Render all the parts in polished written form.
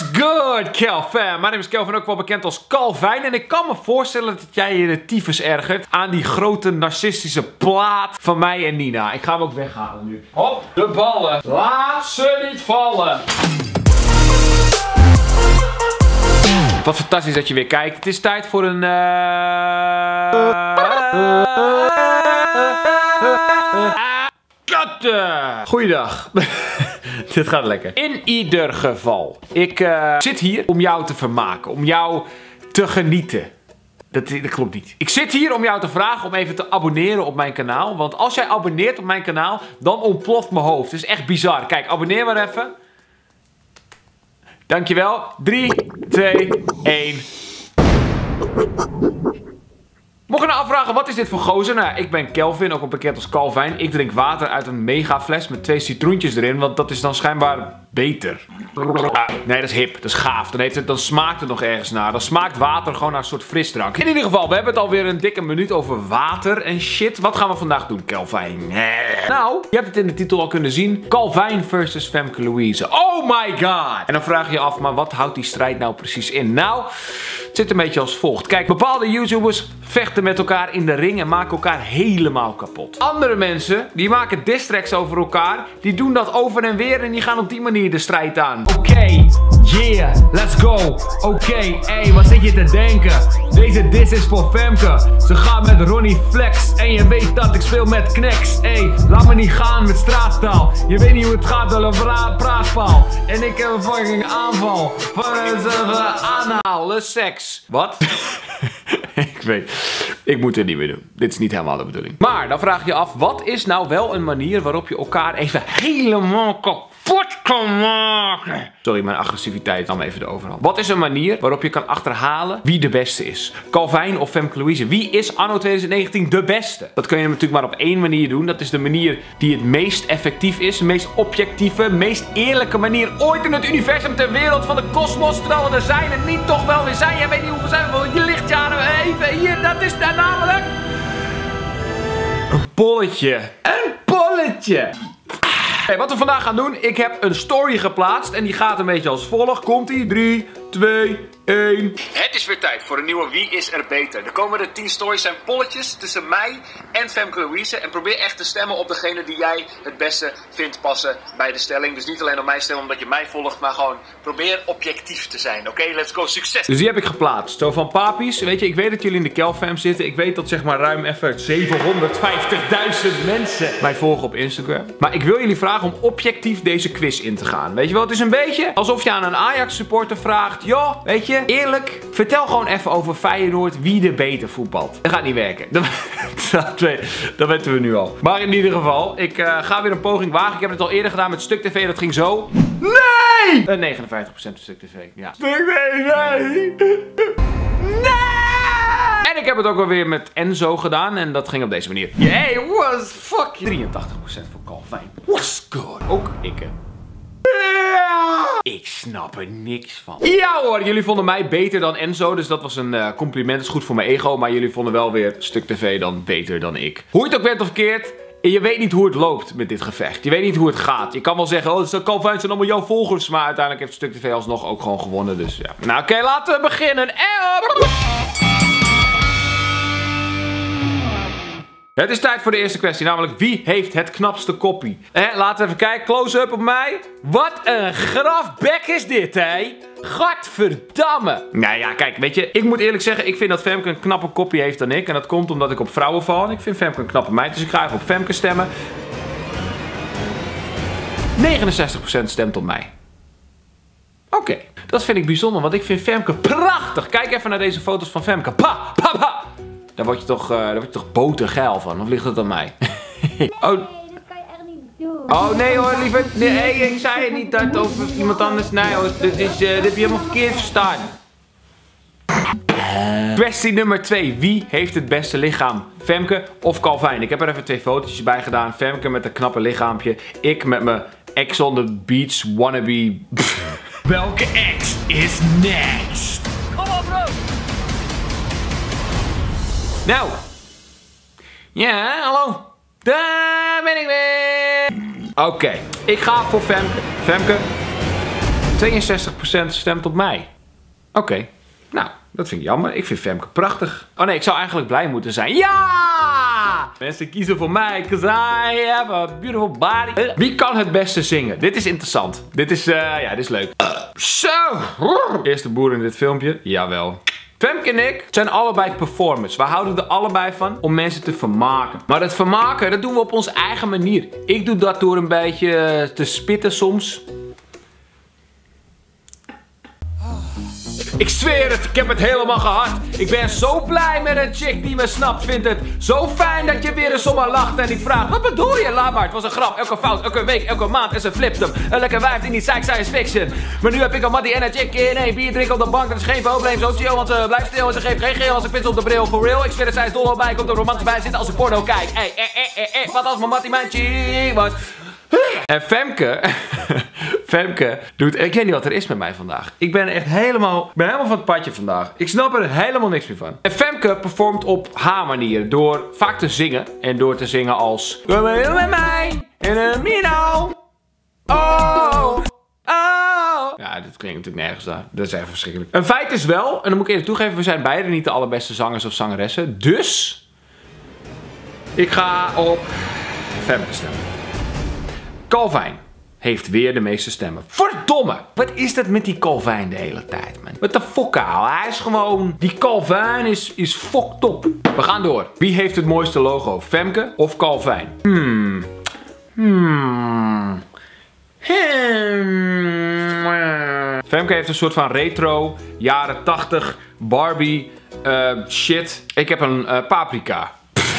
What's good, Calvin? Mijn naam is Calvin, ook wel bekend als Calvin. En ik kan me voorstellen dat jij je de tyfus ergert aan die grote narcistische plaat van mij en Nina. Ik ga hem ook weghalen nu. Hop, de ballen. Laat ze niet vallen. Wat fantastisch dat je weer kijkt. Het is tijd voor een... Goeiedag. Dit gaat lekker. In ieder geval. Ik zit hier om jou te vermaken. Om jou te genieten. Dat klopt niet. Ik zit hier om jou te vragen om even te abonneren op mijn kanaal. Want als jij abonneert op mijn kanaal, dan ontploft mijn hoofd. Het is echt bizar. Kijk, abonneer maar even. Dankjewel. 3, 2, 1. Mocht je nou afvragen, wat is dit voor gozer? Nou, ik ben Calvin, ook wel bekend als Calvin. Ik drink water uit een mega fles met 2 citroentjes erin, want dat is dan schijnbaar beter. Nee, dat is hip, dat is gaaf. Dan smaakt het nog ergens naar. Dan smaakt water gewoon naar een soort frisdrank. In ieder geval, we hebben het alweer een dikke minuut over water en shit. Wat gaan we vandaag doen, Calvin? Nou, je hebt het in de titel al kunnen zien. Calvin versus Femke Louise. Oh my god! En dan vraag je je af, maar wat houdt die strijd nou precies in? Nou, het zit een beetje als volgt. Kijk, bepaalde YouTubers vechten met elkaar in de ring en maken elkaar helemaal kapot. Andere mensen, die maken diss tracks over elkaar. Die doen dat over en weer en die gaan op die manier de strijd aan. Oké, yeah, let's go. Oké, hey, wat zit je te denken? Deze diss is voor Femke. Ze gaat met Ronnie Flex. En je weet dat ik speel met Knex. Hey, laat me niet gaan met straattaal. Je weet niet hoe het gaat door een praatpaal. En ik heb een fucking aanval. Van een aanhalen seks. Wat? Ik moet het niet meer doen. Dit is niet helemaal de bedoeling. Maar dan vraag je je af, wat is nou wel een manier waarop je elkaar even helemaal kapot kan maken? Sorry, mijn agressiviteit nam even de overhand. Wat is een manier waarop je kan achterhalen wie de beste is? Calvin of Femke Louise? Wie is anno 2019 de beste? Dat kun je natuurlijk maar op één manier doen. Dat is de manier die het meest effectief is. De meest objectieve, meest eerlijke manier ooit in het universum ter wereld van de kosmos. Terwijl we er zijn en niet toch wel weer zijn. Jij weet niet hoeveel zijn we. Je lichtjaren even hier. Dat is daar namelijk... een polletje. Een polletje. Hey, wat we vandaag gaan doen, ik heb een story geplaatst en die gaat een beetje als volgt. Komt-ie? 3, 2, 1. Het is weer tijd voor een nieuwe Wie is er beter. De komende 10 stories zijn polletjes tussen mij en Femke Louise. En probeer echt te stemmen op degene die jij het beste vindt passen bij de stelling. Dus niet alleen op mij stemmen omdat je mij volgt, maar gewoon probeer objectief te zijn. Oké, let's go, succes! Dus die heb ik geplaatst. Zo van papies, weet je, ik weet dat jullie in de Calfam zitten. Ik weet dat zeg maar ruim even 750.000 mensen mij volgen op Instagram. Maar ik wil jullie vragen om objectief deze quiz in te gaan. Weet je wel, het is een beetje alsof je aan een Ajax supporter vraagt. Joh, weet je, eerlijk, vertel gewoon even over Feyenoord wie er beter voetbalt. Dat gaat niet werken. Dat weten we nu al. Maar in ieder geval, ik ga weer een poging wagen. Ik heb het al eerder gedaan met Stuk TV, dat ging zo. Nee! 59% van Stuk TV, ja. Stuk TV, nee! En ik heb het ook alweer met Enzo gedaan en dat ging op deze manier. Hey, what's fuck? 83% voor Calvin. What's good? Ook ik, hè. Ik snap er niks van. Ja hoor, jullie vonden mij beter dan Enzo. Dus dat was een compliment. Dat is goed voor mijn ego. Maar jullie vonden wel weer Stuk TV dan beter dan ik. Hoe het ook bent of verkeerd. Je weet niet hoe het loopt met dit gevecht. Je weet niet hoe het gaat. Je kan wel zeggen, oh, Calvin zijn allemaal jouw volgers. Maar uiteindelijk heeft Stuk TV alsnog ook gewoon gewonnen. Dus ja. Nou oké, laten we beginnen. Het is tijd voor de eerste kwestie, namelijk wie heeft het knapste koppie? Laten we even kijken, close-up op mij. Wat een grafbek is dit, hè? Gadverdamme. Nou ja, kijk, weet je, ik moet eerlijk zeggen, ik vind dat Femke een knappe koppie heeft dan ik. En dat komt omdat ik op vrouwen val. En ik vind Femke een knappe meid, dus ik ga even op Femke stemmen. 69% stemt op mij. Oké, dat vind ik bijzonder, want ik vind Femke prachtig. Kijk even naar deze foto's van Femke. Pa, pa, pa. Daar word je toch botergeil van, of ligt het aan mij? Oh. Nee, dat kan je echt niet doen. Oh nee hoor, liever. Nee, ik zei het niet dat over iemand anders. Nee hoor, dit heb je helemaal verkeerd verstaan. Kwestie nummer 2. Wie heeft het beste lichaam? Femke of Calvin? Ik heb er even 2 fotootjes bij gedaan. Femke met een knappe lichaampje. Ik met mijn ex on the beach wannabe. Welke ex is next? Kom op bro! Nou. Ja, hallo. Daar ben ik weer. Oké, ik ga voor Femke. Femke. 62% stemt op mij. Oké. Nou, dat vind ik jammer. Ik vind Femke prachtig. Oh nee, ik zou eigenlijk blij moeten zijn. Ja! Mensen kiezen voor mij, cause I have a beautiful body. Wie kan het beste zingen? Dit is interessant. Dit is, ja, dit is leuk. Zo! Eerste boer in dit filmpje. Jawel. Femke en ik zijn allebei performers. We houden er allebei van om mensen te vermaken. Maar dat vermaken, dat doen we op onze eigen manier. Ik doe dat door een beetje te spitten soms. Ik zweer het, ik heb het helemaal gehad. Ik ben zo blij met een chick die me snapt. Vind het zo fijn dat je weer eens om me lacht. En ik vraag, wat bedoel je? Laat maar, het was een grap. Elke fout, elke week, elke maand. En ze flipt hem. Een lekker wijf die niet zeikt, science fiction. Maar nu heb ik een mattie en een chick in één bier drinken op de bank. Dat is geen probleem, zo chill, want ze blijft stil. En ze geeft geen geel als ik pits op de bril. For real, ik zweer het, zij is dol op mij. Komt er romantisch bij zitten als ik porno kijk. Wat als mijn mattie mijn chick was. En Femke, Femke doet, ik weet niet wat er is met mij vandaag. Ik ben echt helemaal van het padje vandaag. Ik snap er helemaal niks meer van. En Femke performt op haar manier door vaak te zingen. En door te zingen als, kom maar met mij, en een mino. Oh, oh. Ja, dit klinkt natuurlijk nergens daar. Dat is echt verschrikkelijk. Een feit is wel, en dan moet ik even toegeven, we zijn beide niet de allerbeste zangers of zangeressen. Dus, ik ga op Femke stemmen. Calvin heeft weer de meeste stemmen. Verdomme! Wat is dat met die Calvin de hele tijd, man? Wat de fuck, ouwe? Hij is gewoon... Die Calvin is fucked up. We gaan door. Wie heeft het mooiste logo? Femke of Calvin? Femke heeft een soort van retro, jaren 80, Barbie, shit. Ik heb een paprika.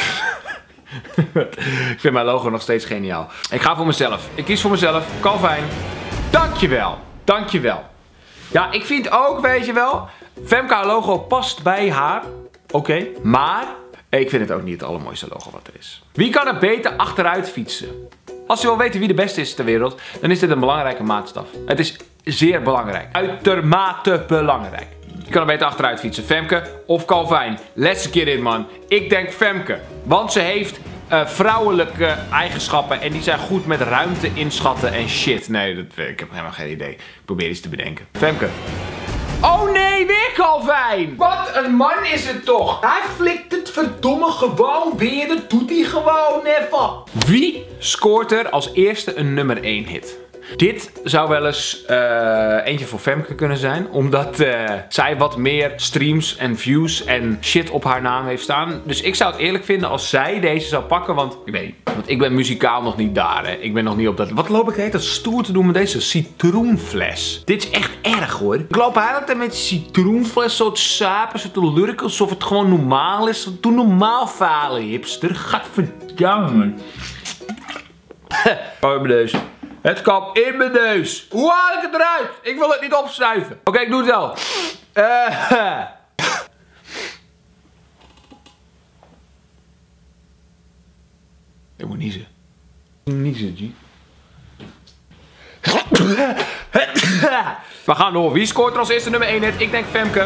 Ik vind mijn logo nog steeds geniaal. Ik ga voor mezelf. Ik kies voor mezelf. Calvin. Dankjewel. Dankjewel. Ja, ik vind ook, weet je wel, Femke haar logo past bij haar. Oké. Maar ik vind het ook niet het allermooiste logo wat er is. Wie kan er beter achteruit fietsen? Als je wil weten wie de beste is ter wereld, dan is dit een belangrijke maatstaf. Het is zeer belangrijk. Uitermate belangrijk. Je kan er beter achteruit fietsen. Femke of Calvin? Let's get it, man. Ik denk Femke. Want ze heeft vrouwelijke eigenschappen. En die zijn goed met ruimte inschatten en shit. Nee, ik heb helemaal geen idee. Ik probeer iets te bedenken. Femke. Oh nee, weer Calvin! Wat een man is het toch! Hij flikt het verdomme gewoon weer. Dat doet hij gewoon even. Wie scoort er als eerste een nummer 1 hit? Dit zou wel eens eentje voor Femke kunnen zijn. Omdat zij wat meer streams en views en shit op haar naam heeft staan. Dus ik zou het eerlijk vinden als zij deze zou pakken. Want ik weet niet. Want ik ben muzikaal nog niet daar. Hè. Ik ben nog niet op dat... Wat loop ik dat stoer te doen met deze citroenfles? Dit is echt erg hoor. Ik loop eigenlijk met citroenfles zo te sapen, zo te lurken. Alsof het gewoon normaal is. Doe normaal falen, hipster. Gadverdamme. Oh, mijn neus. Het kwam in mijn neus. Hoe haal ik het eruit? Ik wil het niet opsnuiven. Oké, ik doe het wel. Ik moet niezen. Niezen, G. We gaan door. Wie scoort er als eerste nummer 1 hit? Ik denk Femke.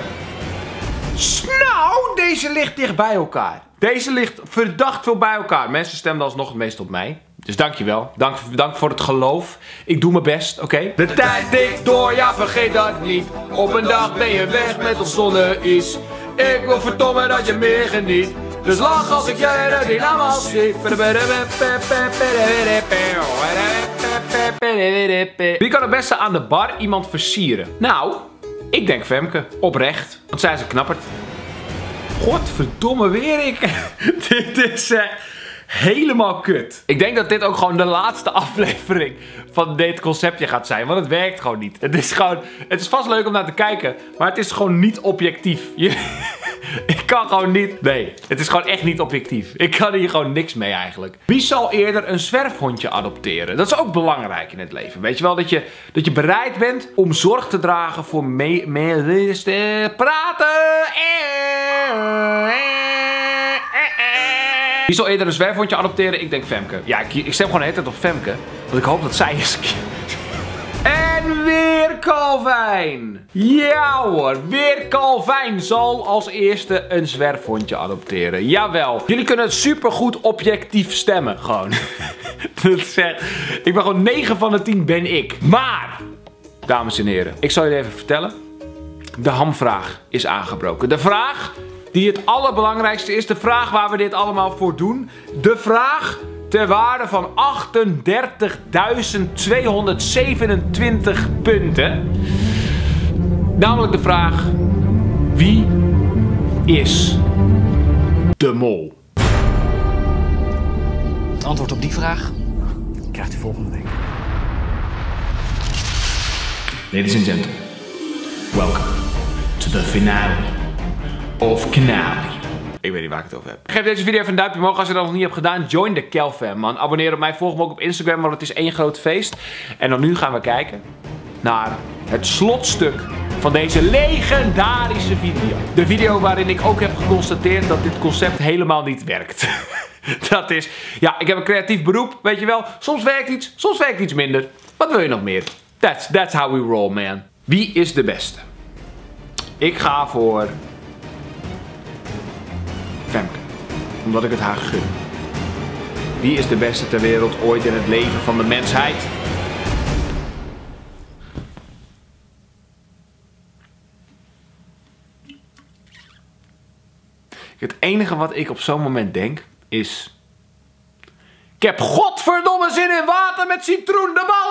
Nou, deze ligt dicht bij elkaar. Deze ligt verdacht veel bij elkaar. Mensen stemden alsnog het meest op mij. Dus dankjewel. Dank voor het geloof. Ik doe mijn best, oké? De tijd tikt door, ja vergeet dat niet. Op een dag ben je weg met of zonder iets. Ik wil verdomme dat je meer geniet. Dus lach als ik je die naam al zie. Wie kan het beste aan de bar iemand versieren? Nou, ik denk Femke. Oprecht. Want zij is een knapperd. Godverdomme weer ik. Dit is helemaal kut. Ik denk dat dit ook gewoon de laatste aflevering van dit conceptje gaat zijn. Want het werkt gewoon niet. Het is gewoon... Het is vast leuk om naar te kijken. Maar het is gewoon niet objectief. Ik kan gewoon niet... Nee, het is gewoon echt niet objectief. Ik kan hier gewoon niks mee eigenlijk. Wie zal eerder een zwerfhondje adopteren? Dat is ook belangrijk in het leven. Weet je wel, dat je bereid bent om zorg te dragen voor praten. Wie zal eerder een zwerfhondje adopteren? Ik denk Femke. Ja, ik stem gewoon de hele tijd op Femke. Want ik hoop dat zij is. En weer Calvin. Ja hoor, weer Calvin zal als eerste een zwerfhondje adopteren. Jawel. Jullie kunnen supergoed objectief stemmen. Gewoon. Ik ben gewoon 9 van de 10 ben ik. Maar dames en heren. Ik zal jullie even vertellen. De hamvraag is aangebroken. De vraag die het allerbelangrijkste is. De vraag waar we dit allemaal voor doen. De vraag ter waarde van 38.227 punten. Namelijk de vraag: wie is de mol? Het antwoord op die vraag krijgt u volgende week. Ladies and gentlemen, welcome to the finale of Kanaal. Ik weet niet waar ik het over heb. Geef deze video even een duimpje omhoog als je dat nog niet hebt gedaan. Join de Kelfam, man. Abonneer op mij, volg me ook op Instagram, want het is één groot feest. En dan nu gaan we kijken naar het slotstuk van deze legendarische video. De video waarin ik ook heb geconstateerd dat dit concept helemaal niet werkt. Dat is, ja, ik heb een creatief beroep, weet je wel. Soms werkt iets minder. Wat wil je nog meer? That's how we roll, man. Wie is de beste? Ik ga voor Femke. Omdat ik het haar gun. Wie is de beste ter wereld ooit in het leven van de mensheid? Het enige wat ik op zo'n moment denk is: ik heb godverdomme zin in water met citroen. De bal